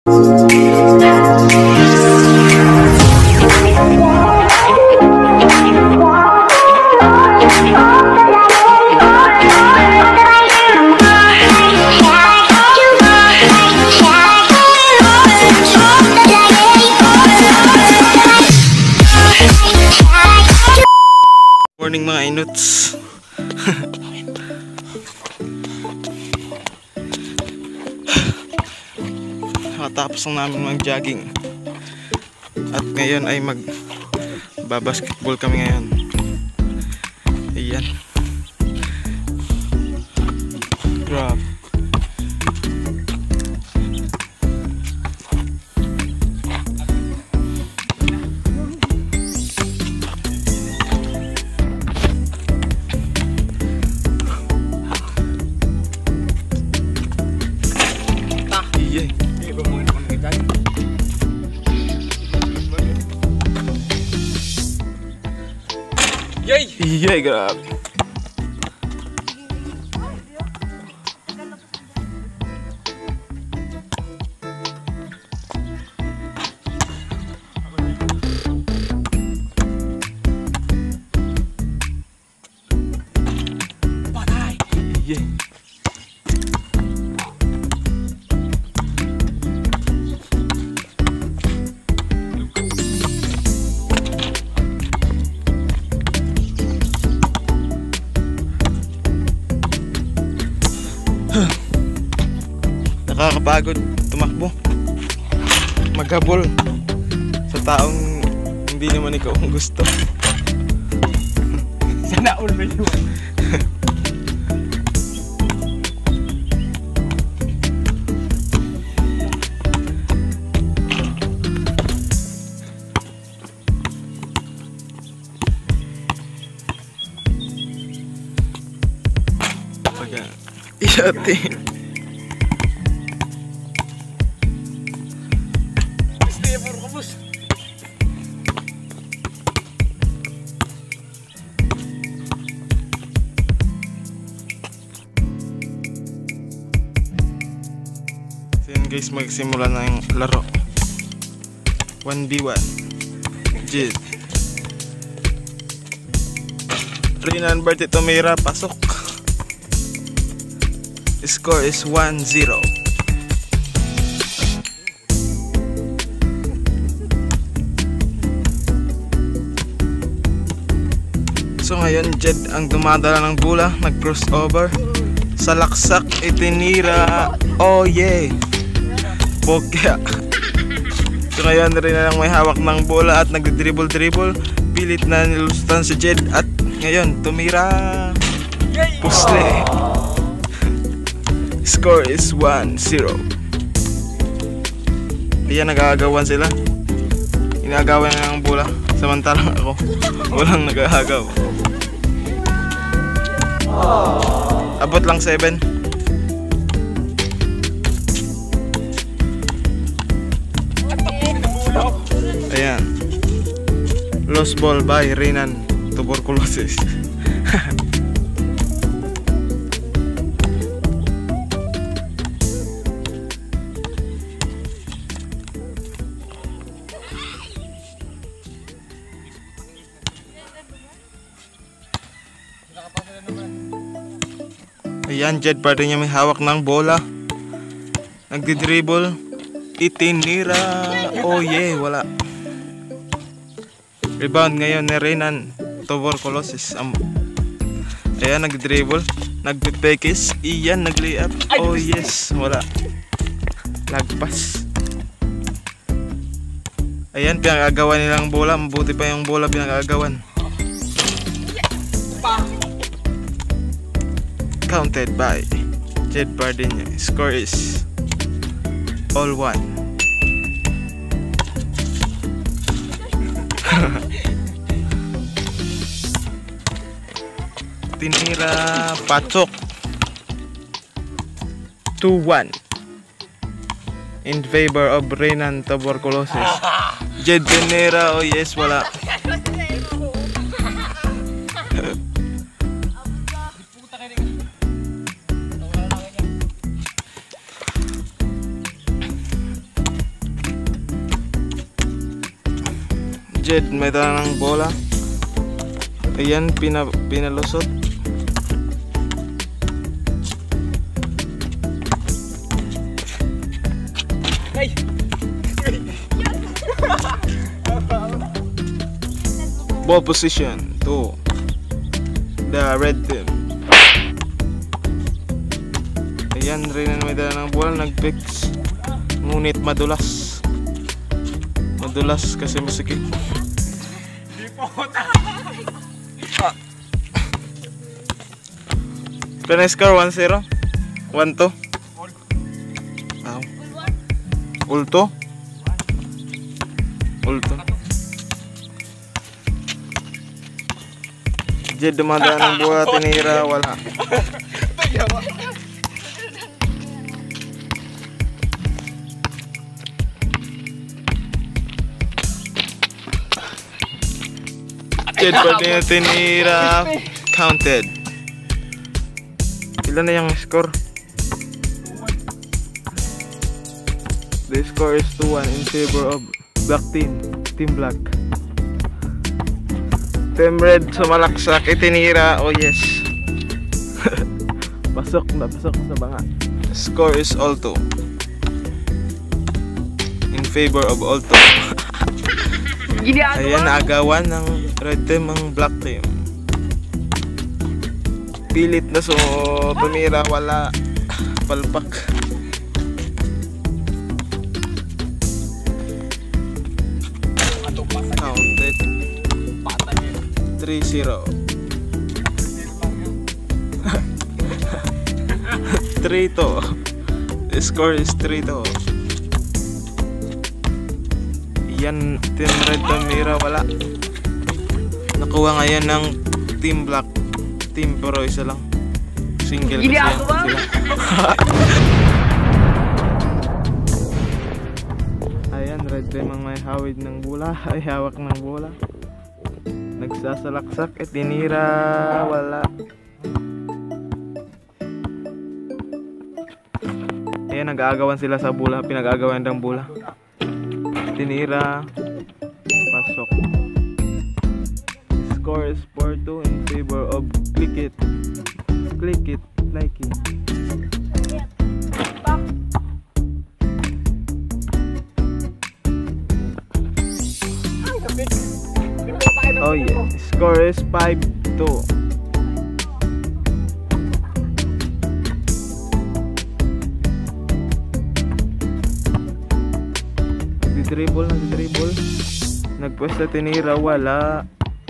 Morning mga inuts. Matapos lang namin mag-jogging. At ngayon ay mag-basketball kami ngayon. Ayan. Grabe. Iya, grabe. Patay. Iya. Nakakapagod tumakbo, maghabol sa taong hindi naman ikaw ang gusto. Sana all na yun. Iyati. So yan guys, magsimula na yung laro. 1v1 Jid Renan Bertie Tumira, pasok. Score is 1-0. So ngayon Jed ang dumadala ng bola, nag-crossover sa laksak, itinira. Oh yeah, bokya. So ngayon rin na lang may hawak ng bola at nag-dribble. Pilit na nilusutan si Jed at ngayon tumira, pusle. Score is 1-0. Ayan, nag-aagawan sila. Inagawan na ng bola, samantalang ako walang nag-aagaw. Abot lang 7. Ayan, lost ball by Renan, tuberculosis. Ayan, Jed pa rin niya may hawak ng bola, nagdi-dribble, itinira. Oh yeah, wala. Rebound ngayon ni Renan, tuberculosis. Ayan, nagdi-dribble, nagpipekis. Iyan, nag-layup. Oh yes, wala. Lagpas. Ayan, pinag-agawan nilang bola. Mabuti pa yung bola pinag-agawan. Counted by Jed Bardinya. Score is all 1. Tinira, patok. 2-1 in favor of Renan tuberculosis. Jed tinira. Oh yes, wala. Jed, may dala ng bola. Ayan, pinalusot. Ay! Ball position to the red team. Ayan, rin may dala ng bola, nag-fix. Ngunit madulas. Madulas kasi masikip. Kaya score 1-0? 1-2? Wow. Ulto? Ulto. Jed, dumadaan ng buha, tinira, wala. Jed pa din tinira, counted. Ilan na yung score? The score is 2-1 in favor of black team, Team Black. Team Red sumalaksak, itinira, oh yes. pasok sa banga. Score is all 2 in favor of all 2. Ayan, naagawan ng red team ang black team. Pilit na so tumira, wala. Palpak. Counted 3-0. 3-2. The score is 3-2. Yan, Team Red tumira, wala. Nakuha ngayon ng Team Black. Team pero isa lang. Single kasi yan sila. Ayan, red team ang may hawid ng bola. Ay, hawak ng bola. Nagsasalaksak, tinira, wala. Ayan, nag-aagawan sila sa bola. Pinag-aagawan ng bola. Tinira, pasok. Score is 4-2 in favor of Click It, Like It. Oh yeah, score is 5-2. Nag-dribble. Nagpwesta, tinira, wala.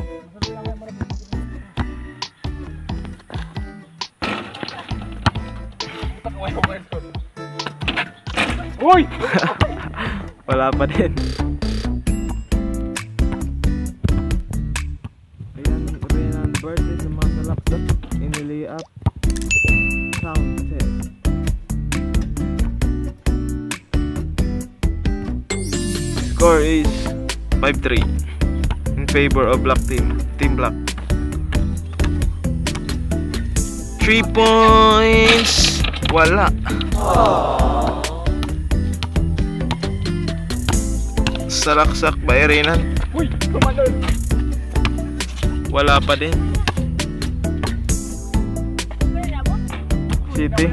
Uy! Wala pa din. Ayan, Renan birthday sa mga salaksak. Inilay up. Counted. Score is 5-3 in favor of black team, Team Black. 3 points. Wala. Salaksak by Renan. Uy! Kumanon! Wala pa din. City.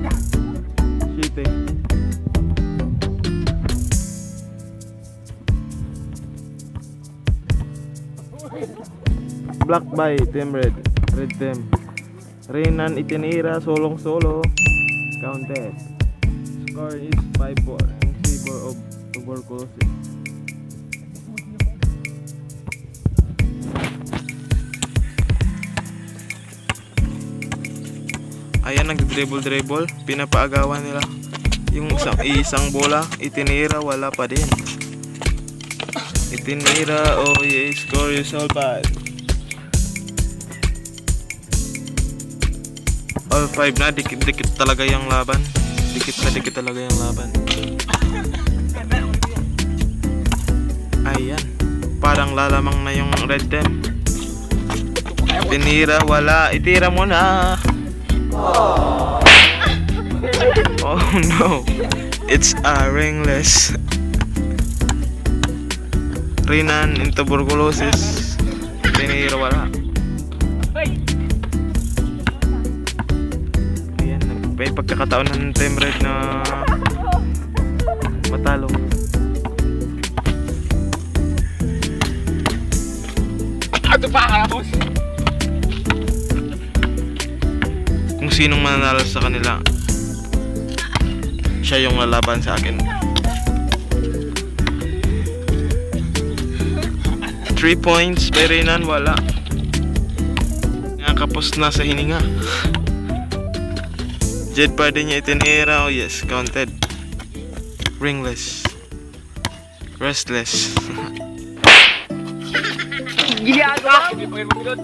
Black by Team Red. Red team. Renan itinira, solong-solo. Counted. Score is 5-4 in favor of tuberculosis. Ayan, nag-dribble, pinapaagawan nila. Yung isang bola, itinira, wala pa din. Itinira, oh yeah, score is all 5. All 5 na, dikit talaga yung laban. Dikit talaga yung laban. Ayan, parang lalamang na yung red team. Tinira, wala, itira mo na. Oh no, it's a ringless. Rinan in tuberculosis. Tinira wala. Ay! Ayan, may pagkakataon ng Team Red na matalo. Ito pa, boss! Kung sinong mananalo sa kanila, siya yung lalaban sa akin. 3 points, pero Rinan wala. Nakakapos na sa hininga. Jed pa din niya itinira. Oh yes, counted. Ringless. Restless. Ginagawa! Hindi pa kayo magulot.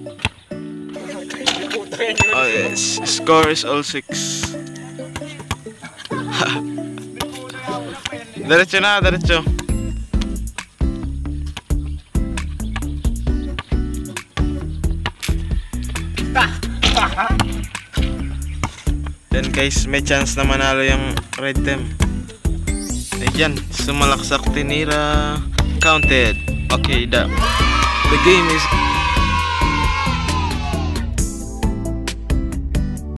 Oh yes, score is all 6. Diretso na, diretso. Then guys, may chance na manalo yung red team. Ayan, sumalaksak tinira. Counted. Okay, the game is